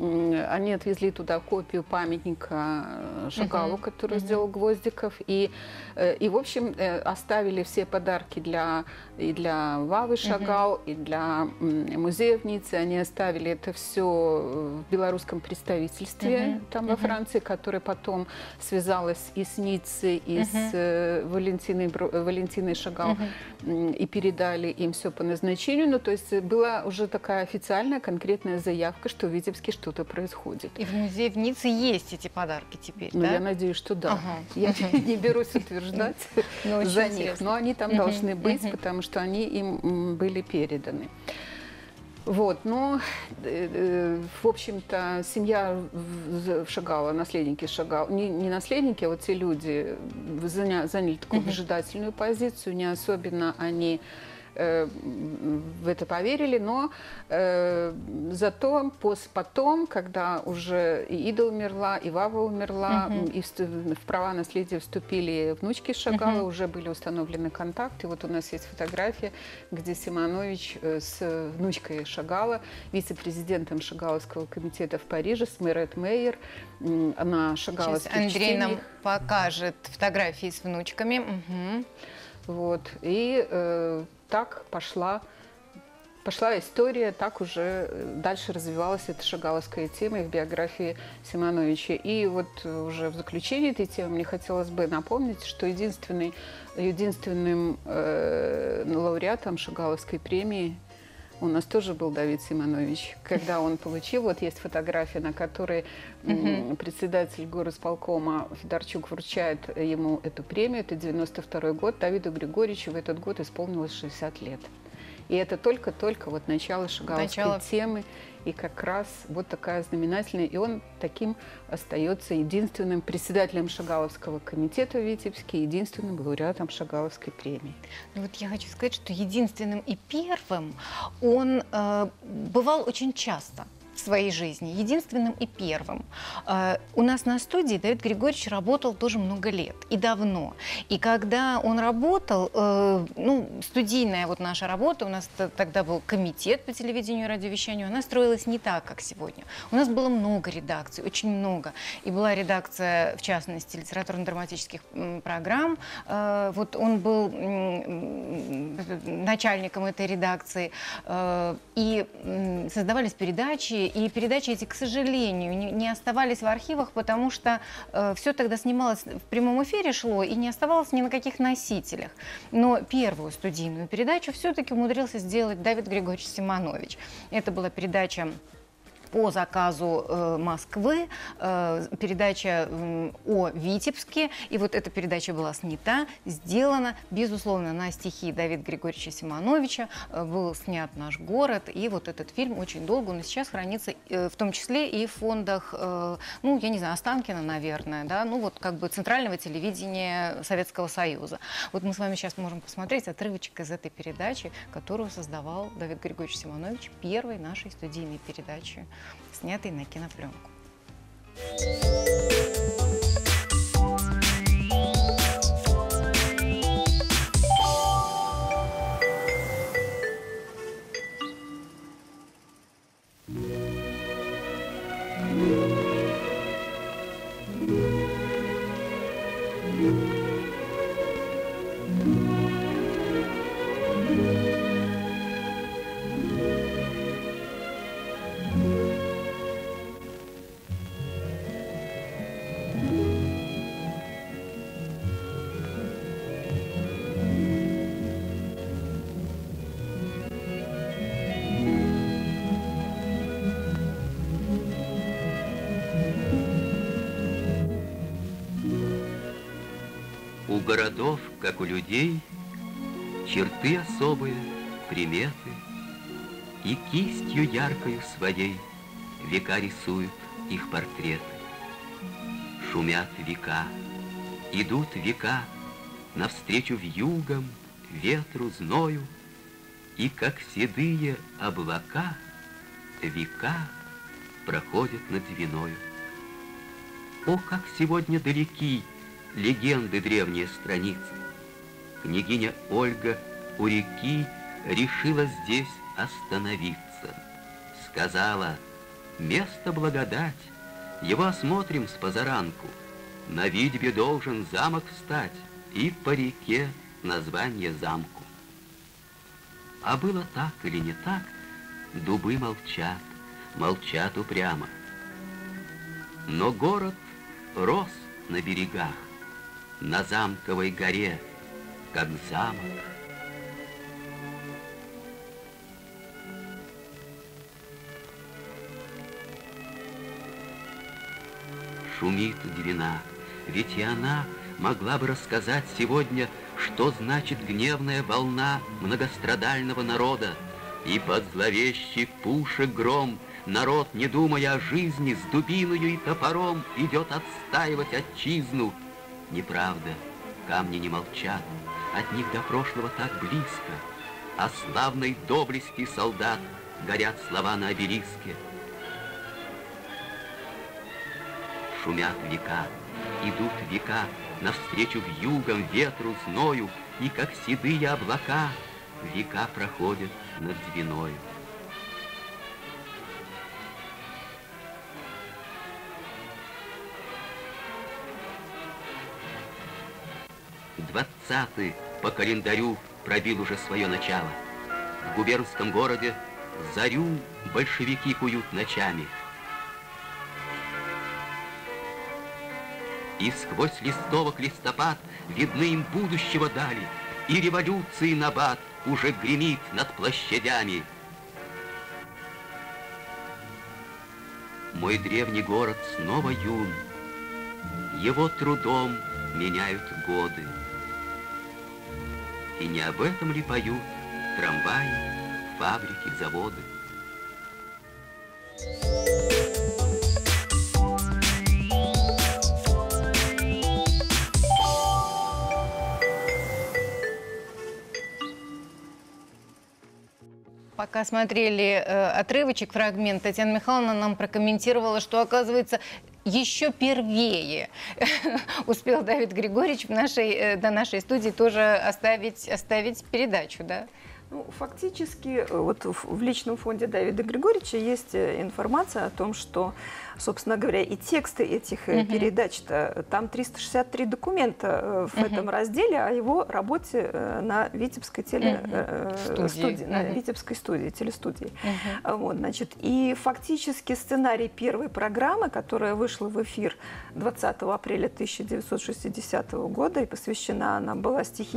копию памятника Шагалу, который сделал Гвоздиков. И в общем, оставили все подарки для Вавы Шагал, и для музея в Ницце. Они оставили это все в белорусском представительстве там во Франции, которое потом связалось и с Ниццей, и с Валентиной Шагал, и передали им все по назначению. Ну, то есть была уже такая официальная, конкретная заявка, что в Витебске что-то происходит. И в музее в Ницце есть эти подарки теперь, да? Я надеюсь, что да. Я не берусь утверждать за них, но они там должны быть, потому что они им были переданы. Вот, но, в общем-то, семья Шагала, наследники Шагала, не наследники, а вот те люди заняли такую выжидательную позицию, не особенно они в это поверили, но зато потом, когда уже и Ида умерла, и Вава умерла, и в права наследия вступили внучки Шагала, уже были установлены контакты. Вот у нас есть фотография, где Симонович с внучкой Шагала, вице-президентом Шагаловского комитета в Париже, с Мэрет Мейер, на шагаловских Андрей чтениях. нам покажет фотографии с внучками. Вот. И так пошла история, так уже дальше развивалась эта шагаловская тема и в биографии Симоновича. И вот уже в заключении этой темы мне хотелось бы напомнить, что единственным лауреатом Шагаловской премии у нас тоже был Давид Симонович. Когда он получил, вот есть фотография, на которой председатель горосполкома Федорчук вручает ему эту премию. Это 92-й год. Давиду Григорьевичу в этот год исполнилось 60 лет. И это только-только вот начало шагаловской темы. И как раз вот такая знаменательная. И он таким остается единственным председателем Шагаловского комитета в Витебске, единственным лауреатом Шагаловской премии. Ну вот я хочу сказать, что единственным и первым он бывал очень часто в своей жизни, единственным и первым. У нас на студии Давид Григорьевич работал тоже много лет и давно. И когда он работал, студийная вот наша работа, у нас тогда был комитет по телевидению и радиовещанию, она строилась не так, как сегодня. У нас было много редакций, очень много. И была редакция, в частности, литературно-драматических программ. Вот он был начальником этой редакции. И создавались передачи, и передачи эти, к сожалению, не оставались в архивах, потому что все тогда снималось в прямом эфире, шло, и не оставалось ни на каких носителях. Но первую студийную передачу все-таки умудрился сделать Давид Григорьевич Симонович. Это была передача по заказу Москвы, передача о Витебске. И вот эта передача была снята, сделана, безусловно, на стихи Давида Григорьевича Симоновича. Был снят «Наш город». И вот этот фильм очень долго, он сейчас хранится, в том числе и в фондах, я не знаю, Останкино, наверное, да, вот как бы центрального телевидения Советского Союза. Вот мы с вами сейчас можем посмотреть отрывочек из этой передачи, которую создавал Давид Григорьевич Симонович, первой нашей студийной передачи, снятый на кинопленку. У городов, как у людей, черты особые, приметы, и кистью яркою своей века рисуют их портреты. Шумят века, идут века навстречу вьюгам, ветру, зною, и как седые облака века проходят над Двиною. О, как сегодня далеки легенды древние страницы! Княгиня Ольга у реки решила здесь остановиться. Сказала: место благодать, его осмотрим с позаранку. На Витьбе должен замок встать, и по реке название замку. А было так или не так, дубы молчат, молчат упрямо. Но город рос на берегах, на замковой горе, как замок. Шумит Двина, ведь и она могла бы рассказать сегодня, что значит гневная волна многострадального народа. И под зловещий пушек гром народ, не думая о жизни, с дубиною и топором идет отстаивать отчизну. Неправда, камни не молчат, от них до прошлого так близко. о славной доблести солдат горят слова на обелиске. Шумят века, идут века навстречу вьюгам, ветру, зною, и как седые облака века проходят над Двиною. Двадцатый по календарю пробил уже свое начало. В губернском городе зарю большевики куют ночами. И сквозь листовок листопад видны им будущего дали, и революции набат уже гремит над площадями. Мой древний город снова юн, его трудом меняют годы. И не об этом ли поют трамваи, фабрики, заводы? Пока смотрели отрывочек, фрагмент, Татьяна Михайловна нам прокомментировала, что, оказывается, еще первее успел Давид Григорьевич до нашей студии тоже оставить передачу, да? Ну, фактически, вот в личном фонде Давида Григорьевича есть информация о том, что, собственно говоря, и тексты этих передач-то, там 363 документа в этом разделе о его работе на Витебской телестудии, на Витебской студии, телестудии. Вот, значит, и фактически сценарий первой программы, которая вышла в эфир 20 апреля 1960 года, и посвящена она была стихи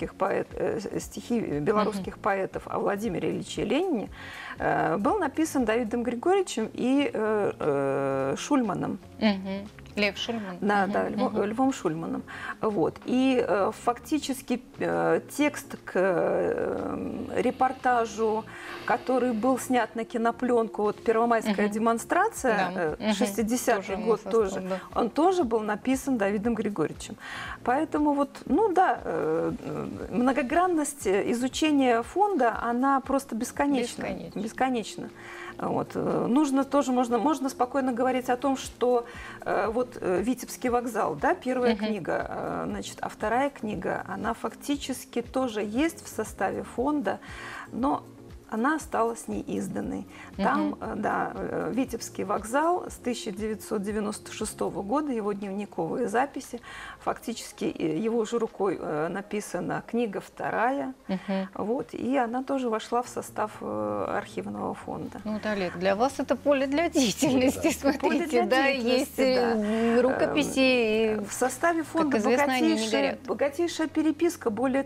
белорусских поэтов о Владимире Ильиче Ленине, был написан Давидом Григорьевичем и Шульманом. Лев Шульман. Да, Львом Шульманом. Вот. И фактически текст к репортажу, который был снят на кинопленку, вот первомайская демонстрация, 60-й год тоже, он тоже был написан Давидом Григорьевичем. Поэтому вот, ну да, многогранность изучения фонда, она просто бесконечна. Бесконечна. Вот. Нужно тоже, можно спокойно говорить о том, что вот Витебский вокзал, да, первая книга, значит, а вторая книга, она фактически тоже есть в составе фонда, но она осталась неизданной. Там, да, Витебский вокзал с 1996 года, его дневниковые записи, фактически его же рукой написана книга вторая, вот, и она тоже вошла в состав архивного фонда. Ну, вот, Олег, для вас это поле для деятельности, да. Смотрите, поле для деятельности, есть рукописи. В составе фонда богатейшая переписка, более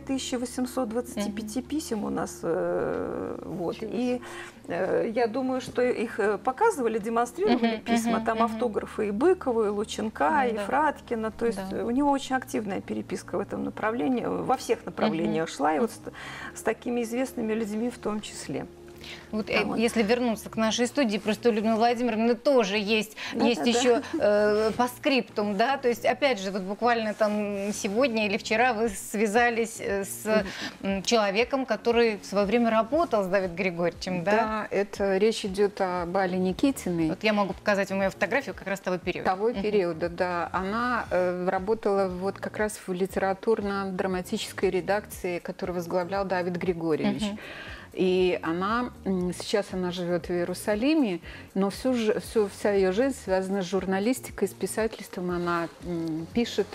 1825 писем у нас. Вот. И я думаю, что их показывали, демонстрировали письма, там автографы и Быкова, и Лученка, и Фраткина, то есть у него очень активная переписка в этом направлении, во всех направлениях шла, и вот с такими известными людьми в том числе. Вот, если вернуться к нашей студии, просто у Людмилы Владимировны тоже есть еще по скриптум, да, то есть, опять же, вот буквально там сегодня или вчера вы связались с человеком, который в свое время работал с Давидом Григорьевичем, да? Да, это речь идет об Алле Никитиной. Вот я могу показать вам ее фотографию как раз того периода. Того периода, да. Она работала вот как раз в литературно-драматической редакции, которую возглавлял Давид Григорьевич. И сейчас она живет в Иерусалиме, но вся ее жизнь связана с журналистикой, с писательством. Она пишет.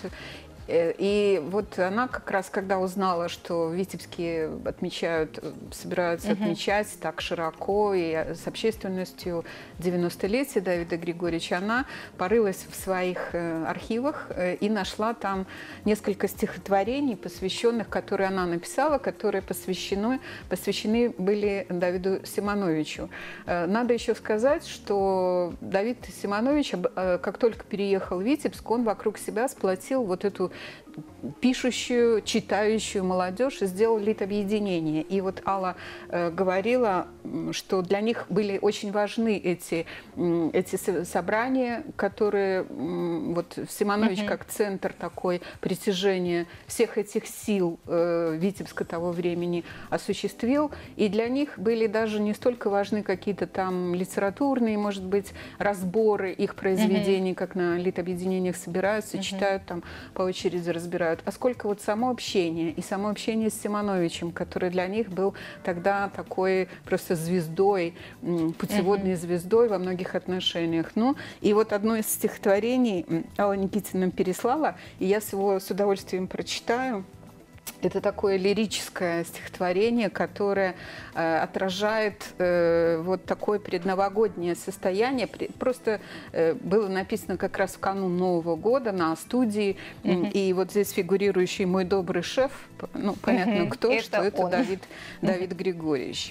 И вот она как раз, когда узнала, что в Витебске собираются отмечать так широко и с общественностью 90-летие Давида Григорьевича, она порылась в своих архивах и нашла там несколько стихотворений, посвященных, которые она написала, которые посвящены были Давиду Симоновичу. Надо еще сказать, что Давид Симонович, как только переехал в Витебск, он вокруг себя сплотил вот эту пишущую, читающую молодежь и сделал литобъединение. И вот Алла говорила, что для них были очень важны эти собрания, которые вот Симонович как центр такой притяжения всех этих сил Витебска того времени осуществил. И для них были даже не столько важны какие-то там литературные, может быть, разборы их произведений, как на литобъединениях собираются, читают там по очереди, разбирают, а сколько вот само общение, и само общение с Симоновичем, который для них был тогда такой просто звездой, путеводной звездой во многих отношениях. Ну, и вот одно из стихотворений Алла Никитина нам переслала, и я его с удовольствием прочитаю. Это такое лирическое стихотворение, которое отражает вот такое предновогоднее состояние. Просто было написано как раз в канун Нового года на студии. И вот здесь фигурирующий мой добрый шеф, ну, понятно, кто, это что это Давид Григорьевич.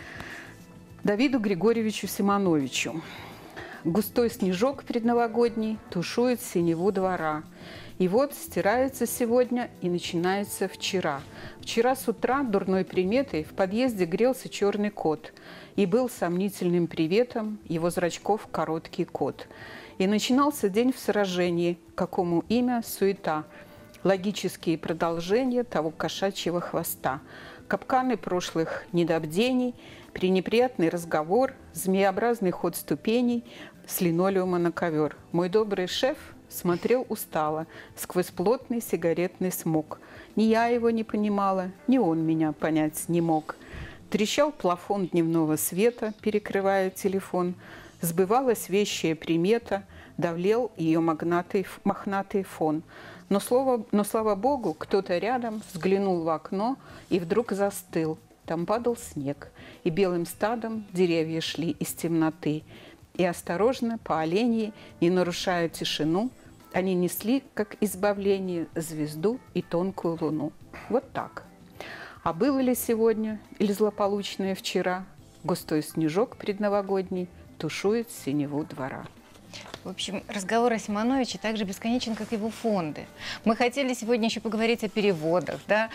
Давиду Григорьевичу Симоновичу. Густой снежок предновогодний тушует синеву двора. И вот стирается сегодня и начинается вчера. Вчера с утра дурной приметой в подъезде грелся черный кот. И был сомнительным приветом его зрачков короткий кот. И начинался день в сражении, какому имя суета. Логические продолжения того кошачьего хвоста. Капканы прошлых недобдений, пренеприятный разговор, змееобразный ход ступеней с линолеума на ковер. Мой добрый шеф смотрел устало, сквозь плотный сигаретный смог. Ни я его не понимала, ни он меня понять не мог. Трещал плафон дневного света, перекрывая телефон. Сбывалась вещая примета, давлел ее мохнатый фон. Но слава богу, кто-то рядом взглянул в окно и вдруг застыл. Там падал снег, и белым стадом деревья шли из темноты. И осторожно, по оленьи, не нарушая тишину, они несли, как избавление, звезду и тонкую луну. Вот так. А было ли сегодня или злополучное вчера? Густой снежок предновогодний тушует синеву двора. В общем, разговор о Симоновиче так же бесконечен, как его фонды. Мы хотели сегодня еще поговорить о переводах. Да?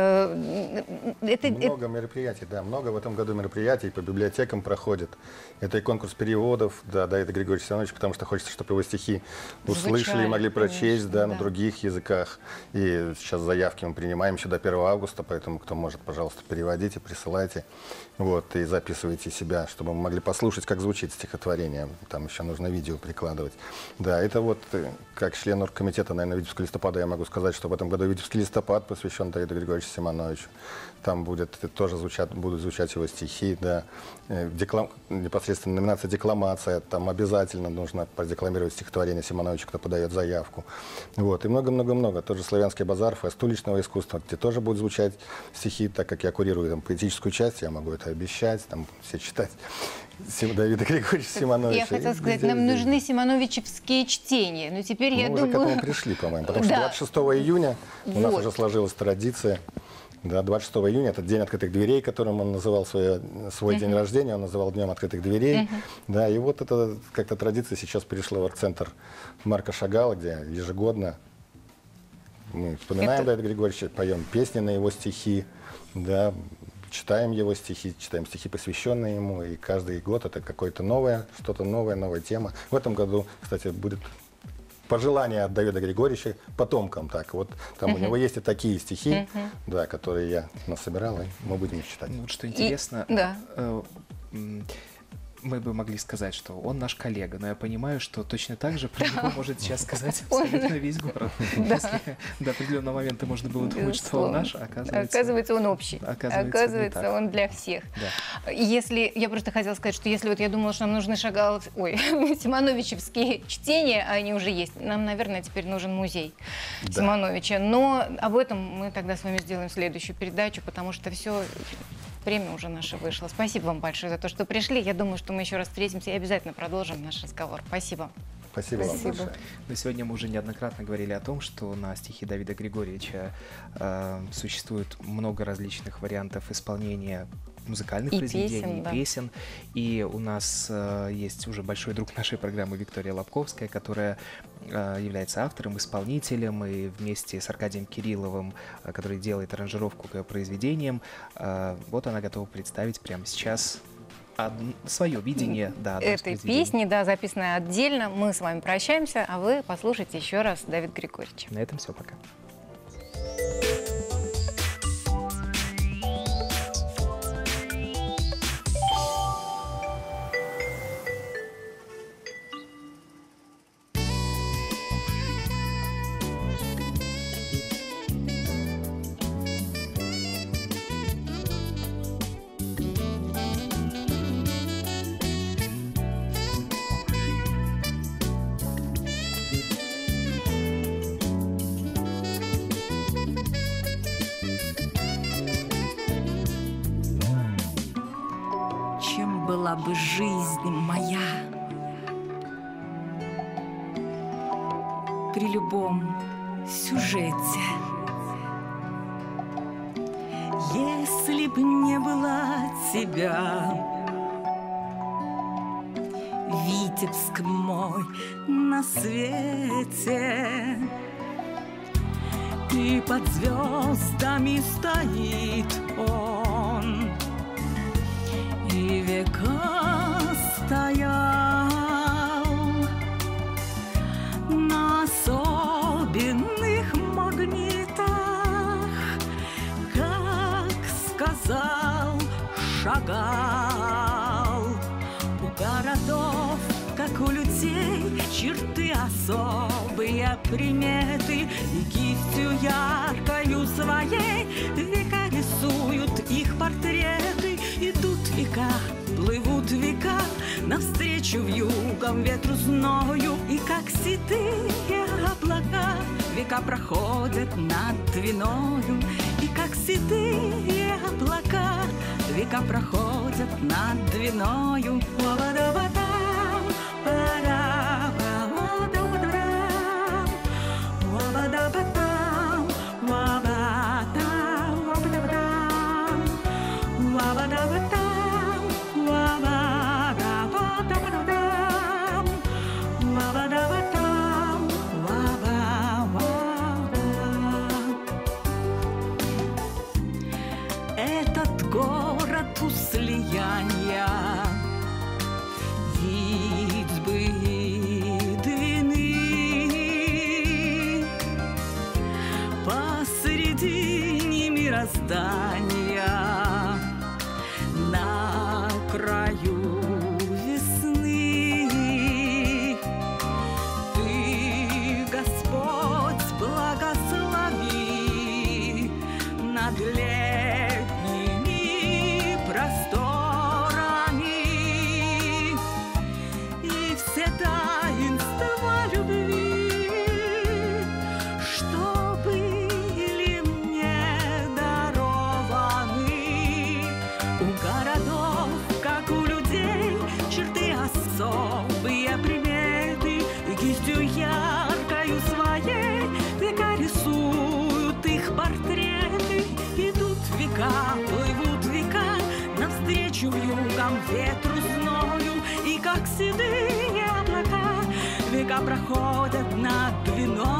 Много мероприятий, да. Много в этом году мероприятий по библиотекам проходит. Это и конкурс переводов, да, Давида Григорьевича Симоновича, потому что хочется, чтобы его стихи услышали и могли прочесть, да, на других языках. И сейчас заявки мы принимаем еще до 1 августа, поэтому кто может, пожалуйста, переводите, присылайте. Вот, и записывайте себя, чтобы мы могли послушать, как звучит стихотворение. Там еще нужно видео прикладывать. Да, это вот, как член оргкомитета, наверное, Витебского листопада, я могу сказать, что в этом году Витебский листопад посвящен Давиду Григорьевичу Симоновичу. Там будут звучать его стихи, да. Непосредственно номинация «Декламация». Там обязательно нужно продекламировать стихотворение Симоновича, кто подает заявку. Вот, и много-много-много. Тот же «Славянский базар», фест уличного искусства, где тоже будут звучать стихи, так как я курирую там поэтическую часть, я могу это обещать, там все читать. Давида Григорьевича Симоновича. Я хотела сказать, нам нужны симоновичевские чтения, но теперь я думаю... Мы уже к этому пришли, по-моему, потому что 26 июня у нас уже сложилась традиция. Да, 26 июня – это день открытых дверей, которым он называл свой день рождения, он называл днем открытых дверей. Да, и вот эта как-то традиция сейчас перешла в арт-центр Марка Шагала, где ежегодно мы вспоминаем Давида Григорьевича, поем песни на его стихи, да, читаем его стихи, читаем стихи, посвященные ему, и каждый год это какое-то новое, что-то новое, новая тема. В этом году, кстати, будет пожелание от Давида Григорьевича потомкам. Так, вот там у него есть и такие стихи, да, которые я насобирал, и мы будем их читать. Ну, вот что интересно, мы бы могли сказать, что он наш коллега, но я понимаю, что точно так же про него может сейчас сказать абсолютно весь город. Если до определенного момента можно было думать, что он наш, оказывается, он общий. Оказывается, он для всех. Если я просто хотела сказать, что если вот я думала, что нам нужны симоновичевские чтения, а они уже есть, нам, наверное, теперь нужен музей Симоновича. Но об этом мы тогда с вами сделаем следующую передачу, потому что все... Время уже наше вышло. Спасибо вам большое за то, что пришли. Я думаю, что мы еще раз встретимся и обязательно продолжим наш разговор. Спасибо. Спасибо вам большое. Но сегодня мы уже неоднократно говорили о том, что на стихи Давида Григорьевича существует много различных вариантов исполнения музыкальных и произведений, песен, песен. И у нас есть уже большой друг нашей программы Виктория Лобковская, которая является автором, исполнителем, и вместе с Аркадием Кирилловым, который делает аранжировку к ее произведениям, вот она готова представить прямо сейчас свое видение этой песни, записанной отдельно. Мы с вами прощаемся, а вы послушайте еще раз Давида Григорьевича. На этом все, пока. Была бы жизнь моя при любом сюжете, если б не было тебя, Витебск мой на свете, и под звездами стоит он. И века стоял на особенных магнитах, как сказал, шагал. У городов, как у людей, черты особые, приметы, и кистью яркою своей века рисуют их портреты. Идут века, плывут века, навстречу вьюгам, ветру зною, и как седые облака века проходят над Двиною, и как седые облака века проходят над Двиною. Этот город у слияния Витьбы и Двины, посредине мироздания, на краю весны. Ты, Господь, благослови над летними просторами, и все таинства любви, что были мне дарованы. У городов, как у людей, черты особые, приметы, и кистью яркою своей века рисуют их портреты. Идут века, плывут века, навстречу вьюгам, ветру зною, и как седые облака века проходят над Двиной.